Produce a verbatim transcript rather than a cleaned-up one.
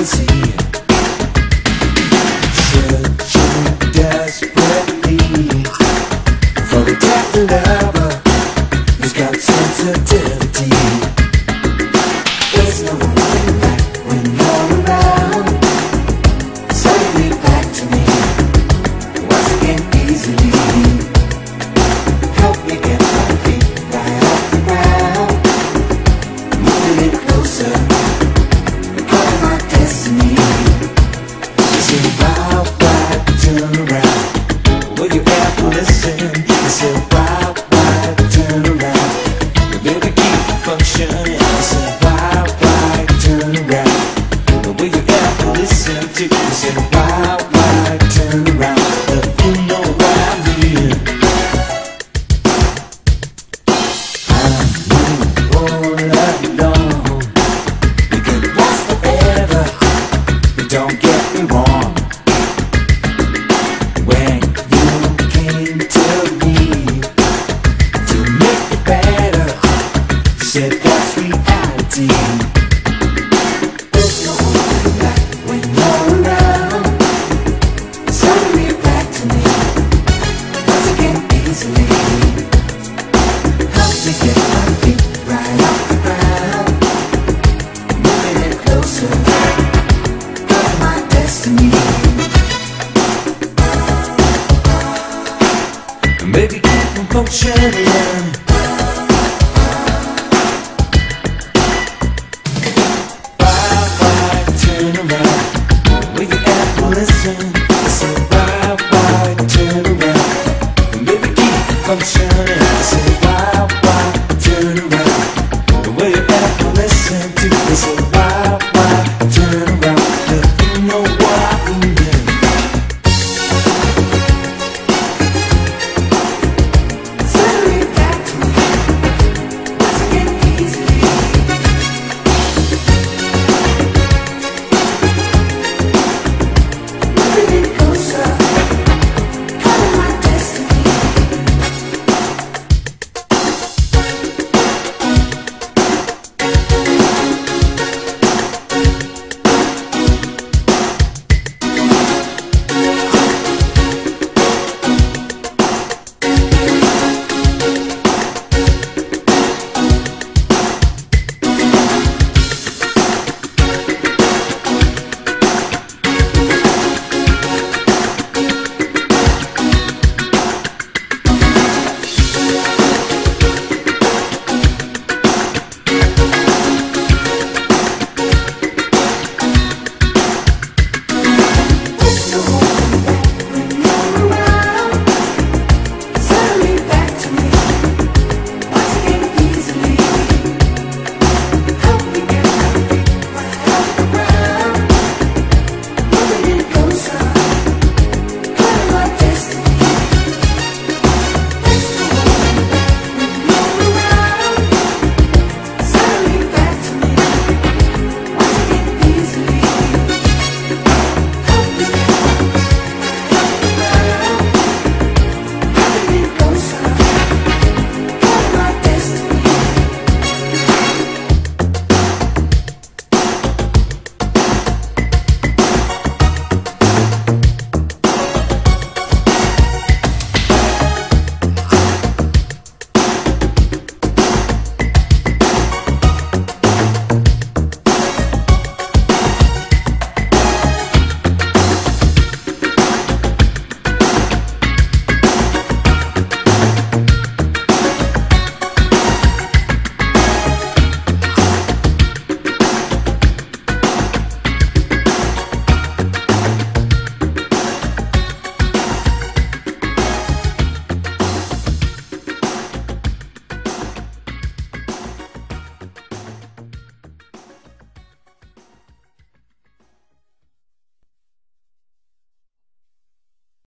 fantasy. Searching desperately for the type of lover who's got sensitivity. There's no running back when you're around. So be back to me once again easily. Help me get my feet right off the ground. Moving it closer, calling my destiny. You say, wow, why turn around? Will you ever listen? You say, wow, why turn around? Baby, keep functioning. You say, wow, why turn around? Will you ever listen to? You say, wow, why turn around? But you know what I mean. I'm all alone. We could last forever, but don't get me wrong. When you came to me to make it better, you said that's reality. There's no holding back when you're around. So be back to me once again easily. Help me get my feet right off the ground. Moving it closer, got my destiny. Baby, keep on functioning.